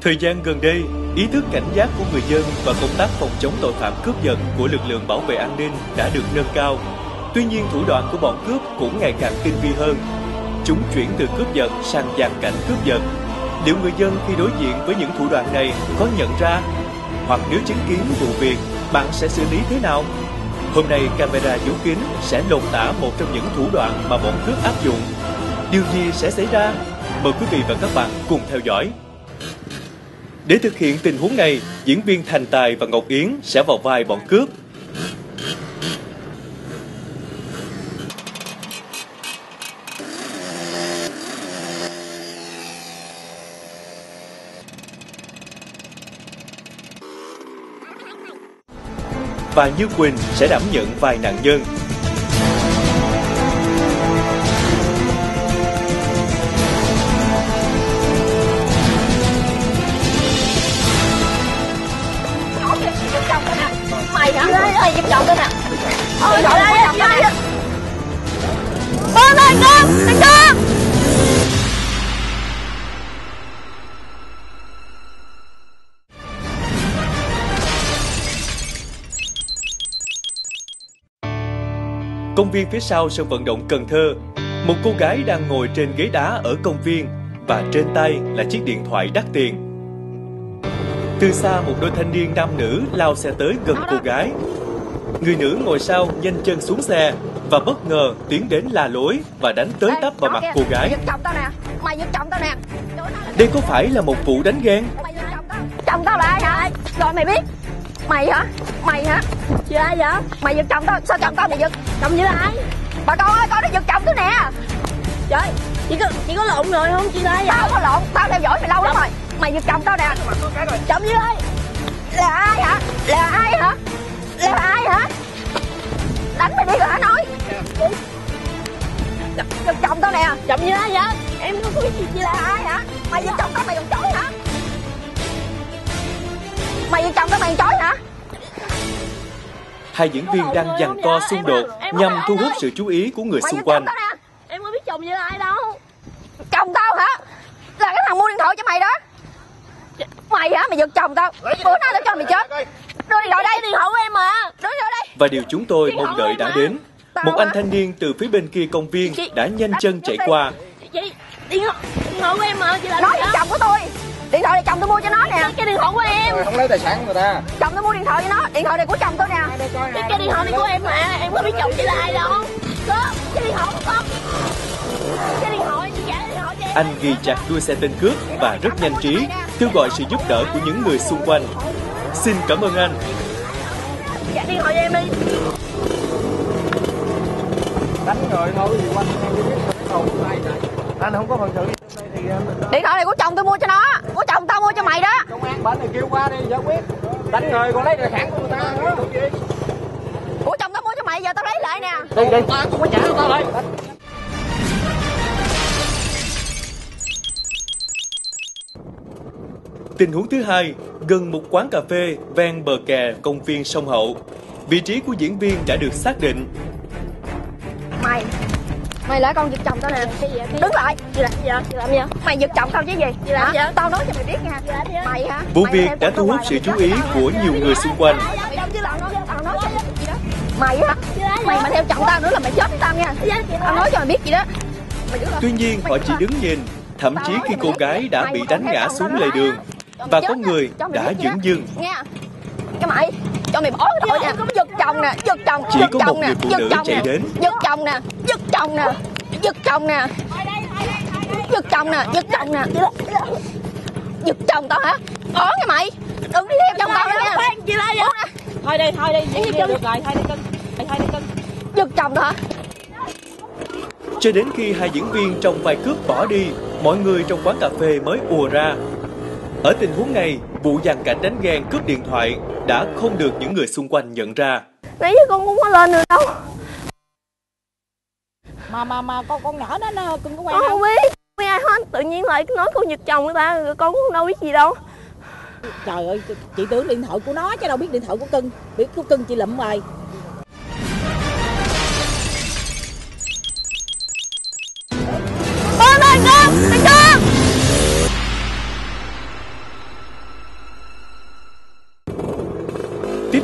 Thời gian gần đây, ý thức cảnh giác của người dân và công tác phòng chống tội phạm cướp giật của lực lượng bảo vệ an ninh đã được nâng cao. Tuy nhiên, thủ đoạn của bọn cướp cũng ngày càng tinh vi hơn. Chúng chuyển từ cướp giật sang dàn cảnh cướp giật. Liệu người dân khi đối diện với những thủ đoạn này có nhận ra? Hoặc nếu chứng kiến vụ việc, bạn sẽ xử lý thế nào? Hôm nay, camera giấu kín sẽ lột tả một trong những thủ đoạn mà bọn cướp áp dụng. Điều gì sẽ xảy ra? Mời quý vị và các bạn cùng theo dõi. Để thực hiện tình huống này, diễn viên Thành Tài và Ngọc Yến sẽ vào vai bọn cướp. Và Như Quỳnh sẽ đảm nhận vai nạn nhân. Mày hả? Ơi, giật chồng tôi nè. Ôi trời ơi, giật chồng tôi. Con, con. Công viên phía sau sân vận động Cần Thơ, một cô gái đang ngồi trên ghế đá ở công viên và trên tay là chiếc điện thoại đắt tiền. Từ xa một đôi thanh niên nam nữ lao xe tới gần cô gái. Người nữ ngồi sau nhanh chân xuống xe và bất ngờ tiến đến la lối và đánh tới tấp vào mặt cô gái. Giật chồng tao nè, mày giật chồng tao nè. Đây có phải là một vụ đánh ghen? Chồng tao là ai hả? Rồi mày biết. Mày hả? Mày hả? Chị ai vậy? Mày giật chồng tao, sao chồng tao mày giật? Chồng với ai? Bà con ơi, con đã giật chồng tôi nè. Trời, chị có lộn rồi không chị ơi? Tao có lộn, tao theo dõi mày lâu lắm rồi. Mày giật chồng tao nè. Chồng với ai? Là ai hả? Là ai hả? Là ai hả? Đánh mày đi rồi hả nói? Giật chồng tao nè. Chồng với ai vậy? Em không có biết gì chị là ai hả? Mày giật chồng tao mày còn chối hả? Mày giật chồng tao mày còn chối hả? Hai diễn viên đang giằng co xung đột nhằm thu hút sự chú ý của người xung quanh. Em có biết chồng như ai đâu. Chồng tao hả? Là cái thằng mua điện thoại cho mày đó. Mày hả? Mày giật chồng tao. Bữa nay tao cho mày chết. Đưa điện thoại đây, điện thoại của em mà. Đưa điện thoại đây. Và điều chúng tôi mong đợi đã đến. Một anh thanh niên từ phía bên kia công viên đã nhanh chân chạy qua. Chị, điện thoại của em mà. Chị nói với chồng của tôi. Điện thoại này chồng tôi mua cho nó nè. Cái điện thoại của em. Không lấy tài sản của người ta. Chồng tôi mua điện thoại cho nó. Điện thoại này của chồng tôi nè. Cái điện thoại này của em mà. Em có biết chồng chị là ai đâu. Cái điện thoại của con. Cái điện thoại chị trả điện thoại cho em. Anh ghi chặt đuôi xe tên cướp và rất nhanh trí kêu gọi sự giúp đỡ của những người xung quanh. Xin cảm ơn anh. Trả điện thoại cho em đi. Đánh rồi thôi gì quanh em biết anh không có phần sự thì điện thoại này của chồng tôi mua cho nó, của chồng tao mua cho mày đó. công an bệnh này kêu qua đi giải quyết. Đánh người còn lấy tài sản của người ta nữa. Của chồng tao mua cho mày, giờ tao lấy lại nè. Đi tao không có trả tao lại. Tình huống thứ hai, gần một quán cà phê ven bờ kè công viên sông Hậu. Vị trí của diễn viên đã được xác định. Mày lại con giật chồng tao nè. Đứng lại. Chị làm gì? Mày giật chồng tao chứ gì? Chị làm gì? Tao nói cho mày biết nha. Mày hả? Vụ việc đã thu hút sự chú ý của nhiều người xung quanh. Mày hả? Mày mà theo chồng tao nữa là mày chết với tao nha. Tao nói cho mày biết gì đó. Tuy nhiên họ chỉ đứng nhìn, thậm chí khi cô gái đã bị đánh ngã xuống lề đường và có người đã dửng dưng. Cái mày, cho mày bỏ cái thôi nha. Giật chồng nè, giật chồng. Chỉ có một người phụ nữ chạy đến. Giật chồng nè, giật chồng nè, giật chồng nè. Giật chồng nè, giật chồng nè. Giật chồng tao hả? Bỏ nha mày. Đừng đi theo chồng tao nữa nha. Chị la vậy? Thôi đi, vậy được rồi, thôi đi cưng. Giật chồng tao hả? Cho đến khi hai diễn viên trong vai cướp bỏ đi, mọi người trong quán cà phê mới ùa ra. Ở tình huống này, vụ dàn cảnh đánh ghen cướp điện thoại đã không được những người xung quanh nhận ra. Nãy giờ con cũng có lên được đâu. Mà con nhỏ đó nó cưng có quen Con không biết. Biết ai hết, tự nhiên lại nói con giật chồng người ta, rồi con cũng đâu biết gì đâu. Trời ơi, chị tưởng điện thoại của nó chứ đâu biết điện thoại của cưng. Biết của cưng chị lụm rồi. Con ơi, con!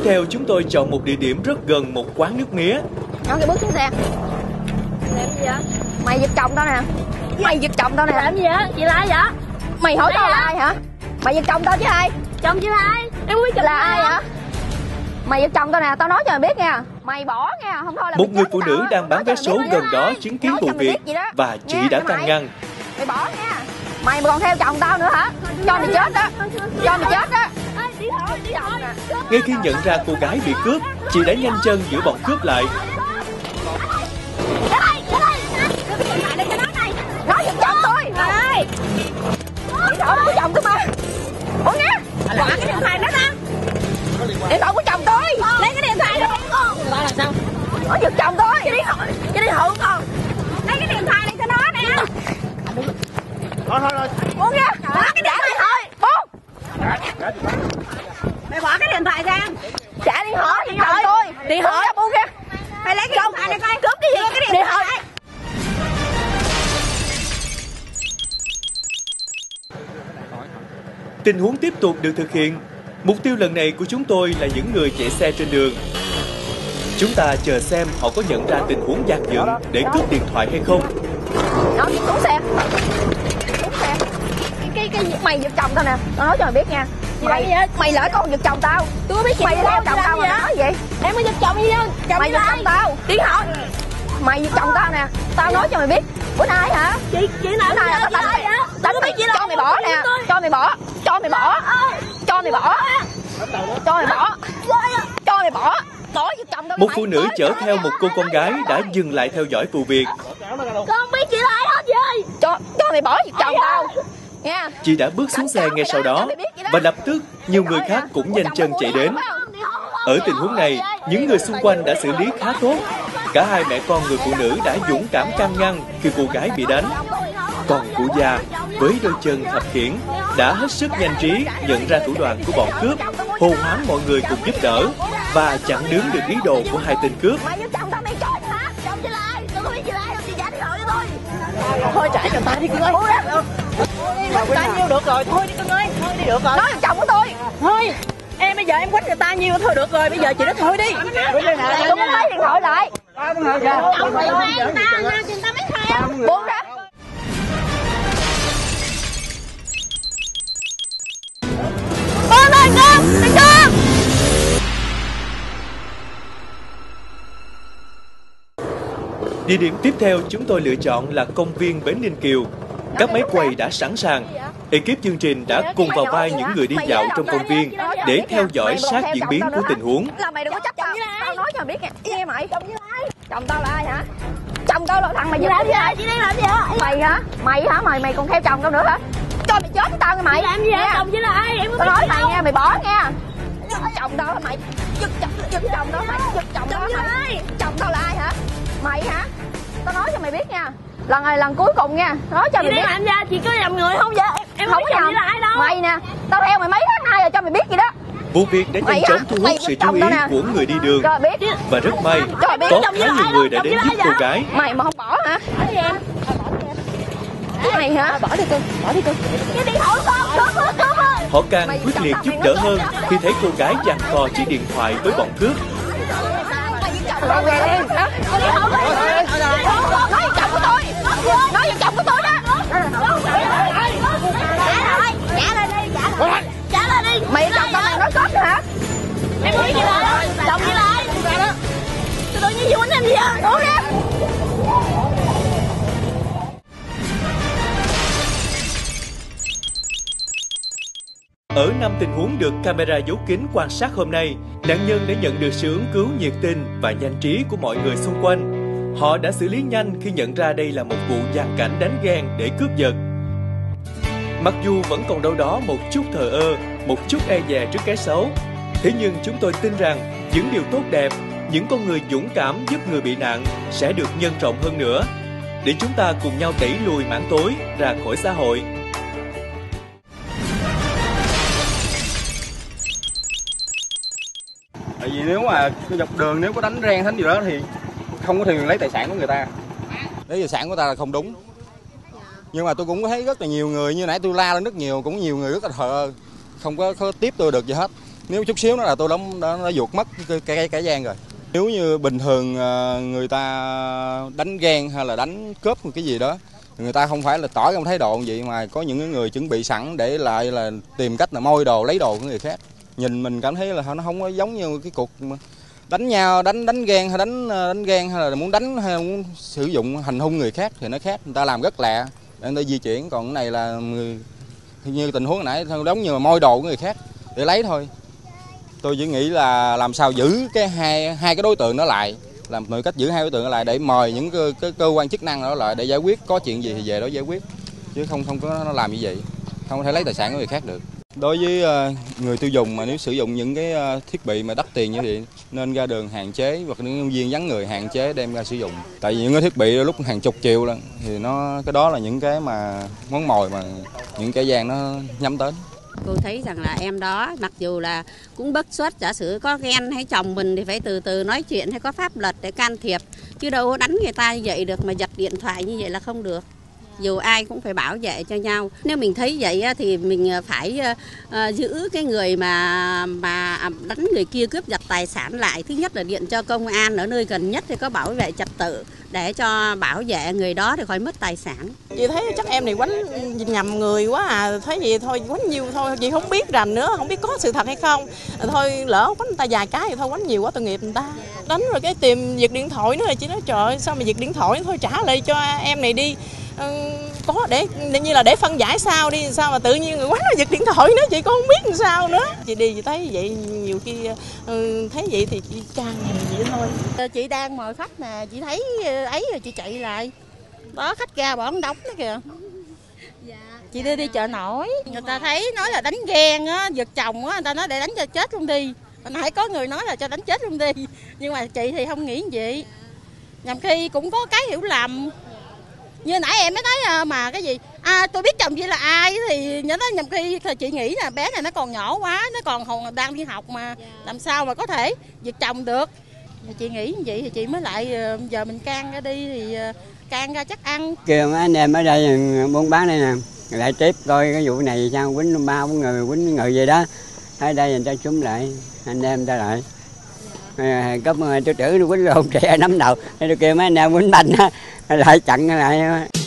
theo chúng tôi chọn một địa điểm rất gần một quán nước mía. Nó cái bước xuống xe. Làm gì vậy? Mày giật chồng tao nè. Mày giật chồng tao nè. Làm gì vậy? Chị là ai vậy? Mày hỏi tao là ai hả? Mày giật chồng tao chứ ai? Chồng chị là ai? Em không biết chồng Là ai hả? Mày giật chồng tao nè, tao nói cho mày biết nha. Mày bỏ nha, không thôi là Một người phụ nữ đang bán vé số gần đó chứng kiến vụ việc và chị đã can ngăn. Mày bỏ nha. Mày còn theo chồng tao nữa hả? Cho mày chết đó. Cho mày chết đó. Ngay khi nhận ra cô gái bị cướp, chị đã nhanh chân giữ bọn cướp lại. Nó giật chồng tôi. Điện thoại của chồng tôi mà. Ủa nghe? Bỏ cái điện thoại đó ra. Điện thoại của chồng tôi. Lấy cái điện thoại đó. Ba là sao? Nó giật chồng tôi. Cái điện thoại của con. Lấy cái điện thoại này cho nó nè. Thôi. Buông ra. Bỏ cái điện thoại thôi. Buông. Mày bỏ cái điện thoại ra. Trả điện thoại cho chồng tôi. Điện thoại buông ra. Mày lấy cái điện thoại này coi. Cướp cái gì? Cái điện thoại. Tình huống tiếp tục được thực hiện. Mục tiêu lần này của chúng tôi là những người chạy xe trên đường. Chúng ta chờ xem họ có nhận ra tình huống gian dựng để cướp điện thoại hay không. Nó giật xuống xe. Xuống xe. Cái mày giật chồng tao nè. Tao nói cho mày biết nha. Mày lỡ con giật chồng tao. Tôi có biết chị Mày theo chồng tao mà nói gì? Em mới giật chồng gì đâu. Mày giật chồng tao. Tiếng hỏi. Mày giật chồng tao nè. Tao nói cho mày biết. Bữa nay hả? Chị làm bữa nay là tao đánh mày. Cho mày bỏ nè. Cho mày bỏ. Cho mày bỏ. Cho mày bỏ. Cho mày bỏ. Cho mày bỏ. Bỏ giật chồng tao. Một phụ nữ chở theo một cô con gái đã dừng lại theo dõi vụ việc. Con không biết chị là ai hết chị ơi. Cho mày bỏ giật chồng tao. Nha. Chị đã bước xuống xe ngay sau đó và lập tức nhiều người khác cũng nhanh chân chạy đến. Ở tình huống này, những người xung quanh đã xử lý khá tốt. Cả hai mẹ con người phụ nữ đã dũng cảm can ngăn khi cô gái bị đánh. Còn cụ già với đôi chân thập khiển đã hết sức nhanh trí nhận ra thủ đoạn của bọn cướp, hô hoán mọi người cùng giúp đỡ và chặn đứng được ý đồ của hai tên cướp. Mày giật chồng tao mày chết hả? Chồng chị là ai? Tôi không biết chị là ai đâu. Chị trả điện thoại cho tôi. Thôi trả cho ta đi cưng ơi. Ta nhiêu được rồi. Thôi đi cưng ơi. Thôi đi được rồi. Nói là chồng của tôi. Thôi. Em bây giờ em quánh người ta nhiêu thôi được rồi. Bây giờ chị nói thôi đi. Tôi muốn lấy điện thoại lại. Buông ra. Địa điểm tiếp theo chúng tôi lựa chọn là công viên Bến Ninh Kiều. Các máy quay đã sẵn sàng. Ekip chương trình đã cùng vào vai những người đi dạo trong công viên để theo dõi sát diễn biến của tình huống. Là mày đừng có chấp tao. Tao nói cho mày biết nha. Nghe mày. Chồng tao là ai hả? Chồng tao là thằng mày làm gì vậy? Chị đang làm gì hả? Mày hả? Mày còn theo chồng tao nữa hả? Cho mày chết với tao nha mày. Làm gì vậy? Chồng chị là ai? Em tao nói mày nha, mày bỏ nha. Chồng tao là mày. Giật chồng tao mày. Giật chồng tao mày. Chồng tao là ai hả? Mày hả? Tao nói cho mày biết nha. Lần này lần cuối cùng nha. Nói cho mày biết. Chị làm ra chị có nhầm người không vậy? Em không biết chồng chị là ai đâu. Mày nè. Tao theo mày mấy tháng nay rồi cho mày biết gì đó. Vụ việc đã nhanh chóng thu hút sự chú ý của người đi đường. Và rất may, có khá nhiều người đã đến giúp cô gái. Mày mà không bỏ hả? Mày hả? Bỏ đi cưng. Cái điện thoại con, cướp ơi. Họ càng quyết liệt giúp đỡ hơn khi thấy cô gái giằng co chiếc điện thoại với bọn cướp. Nói về chồng của tôi. Nói về chồng của tôi đó. Trả lời đi. Mày chồng tao mày nói cướp nữa hả? Em không biết gì là chồng chị là ai? Tự nhiên chị quýnh em gì à? Uống ra. Ở 5 tình huống được camera giấu kín quan sát hôm nay, nạn nhân đã nhận được sự ứng cứu nhiệt tình và nhanh trí của mọi người xung quanh. Họ đã xử lý nhanh khi nhận ra đây là một vụ giàn cảnh đánh ghen để cướp giật. Mặc dù vẫn còn đâu đó một chút thờ ơ, một chút e dè trước cái xấu, thế nhưng chúng tôi tin rằng những điều tốt đẹp, những con người dũng cảm giúp người bị nạn sẽ được nhân rộng hơn nữa, để chúng ta cùng nhau đẩy lùi mảng tối ra khỏi xã hội. Tại vì nếu mà dọc đường nếu có đánh ren thánh gì đó thì không có thuyền lấy tài sản của người ta. Lấy tài sản của ta là không đúng. Nhưng mà tôi cũng thấy rất là nhiều người, như nãy tôi la lên rất nhiều, cũng nhiều người rất là thờ ơ, không có tiếp tôi được gì hết. Nếu chút xíu nó là tôi nó vụt mất cái gian rồi. Nếu như bình thường người ta đánh ghen hay là đánh cướp một cái gì đó, người ta không phải là tỏ trong thái độ vậy, mà có những người chuẩn bị sẵn để lại là tìm cách là moi đồ, lấy đồ của người khác. Nhìn mình cảm thấy là nó không có giống như cái cuộc đánh nhau, đánh ghen hay đánh ghen hay là muốn đánh hay là muốn sử dụng hành hung người khác thì nó khác. Người ta làm rất lẹ để người ta di chuyển, còn cái này là như tình huống hồi nãy giống như là moi đồ của người khác để lấy thôi. Tôi chỉ nghĩ là làm sao giữ hai cái đối tượng đó lại, làm mọi cách giữ hai đối tượng đó lại để mời những cơ quan chức năng đó lại để giải quyết, có chuyện gì thì về đó giải quyết, chứ không có nó làm như vậy, không có thể lấy tài sản của người khác được. Đối với người tiêu dùng mà nếu sử dụng những cái thiết bị mà đắt tiền như vậy nên ra đường hạn chế, hoặc những nhân viên vắng người hạn chế đem ra sử dụng. Tại vì những cái thiết bị lúc hàng chục triệu lần thì cái đó là những cái mà món mồi mà những kẻ gian nó nhắm đến. Cô thấy rằng là em đó mặc dù là cũng bất xuất, giả sử có ghen hay chồng mình thì phải từ từ nói chuyện hay có pháp luật để can thiệp, chứ đâu có đánh người ta như vậy được, mà giật điện thoại như vậy là không được. Dù ai cũng phải bảo vệ cho nhau. Nếu mình thấy vậy thì mình phải giữ cái người mà đánh người kia cướp giật tài sản lại. Thứ nhất là điện cho công an ở nơi gần nhất thì có bảo vệ trật tự để cho bảo vệ người đó thì khỏi mất tài sản. Chị thấy chắc em này quánh nhầm người quá à, thấy gì thôi quánh nhiều thôi, chị không biết rành nữa, không biết có sự thật hay không. Thôi lỡ quánh người ta vài cái thì thôi quánh nhiều quá tội nghiệp người ta. Đánh rồi cái tìm giật điện thoại nữa, chị nói trời ơi, sao mà giật điện thoại, thôi trả lại cho em này đi. Có để như là để phân giải sao đi, sao mà tự nhiên người quánh nó giật điện thoại nữa, chị cũng không biết làm sao nữa. Chị đi chị thấy vậy, nhiều khi thấy vậy thì chị can vậy thôi. Chị đang mời khách nè, chị thấy ấy rồi chị chạy lại, đó khách ra bỏ đóng đó kìa. Chị đi chợ nổi, người ta thấy nói là đánh ghen á, giật chồng á, người ta nói để đánh cho chết luôn đi. Hồi nãy có người nói là cho đánh chết luôn đi, nhưng mà chị thì không nghĩ như vậy. Nhằm khi cũng có cái hiểu lầm. Như nãy em mới nói mà cái gì tôi biết chồng chị là ai thì nhớ nhầm khi thì chị nghĩ là bé này nó còn nhỏ quá, nó còn đang đi học mà làm sao mà có thể giật chồng được. Chị nghĩ như vậy thì chị mới lại giờ mình can ra đi thì can ra chắc ăn. Kêu mấy anh em ở đây buôn bán đây nè, lại tiếp coi cái vụ này sao, quýnh 3-4 người, quýnh người gì đó. Ở đây người ta súng lại, anh em ta lại. Có tôi chữ quýnh lộn trẻ nắm đầu, tôi kêu mấy anh em quýnh banh lại chặn lại.